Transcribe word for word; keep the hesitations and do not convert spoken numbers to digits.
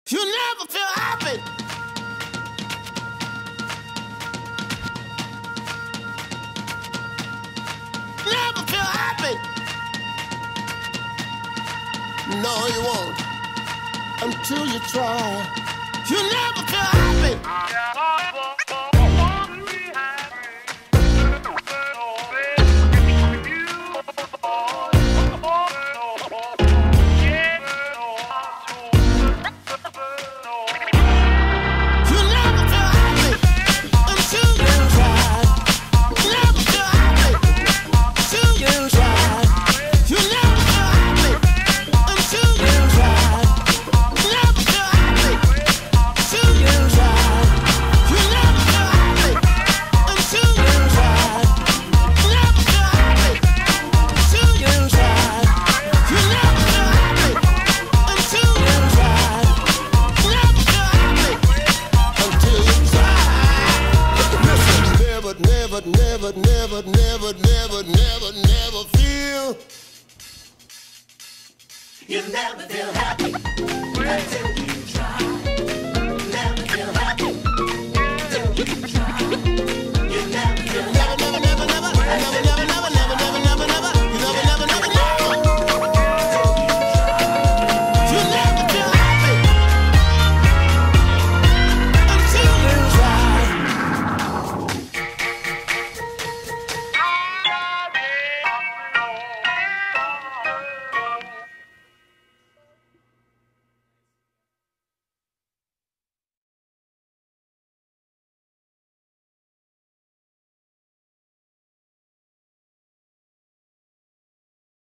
You never feel happy. Never feel happy. No, you won't. Until you try. You never feel happy. Never, never, never, never, never, never, never feel. You never feel happy until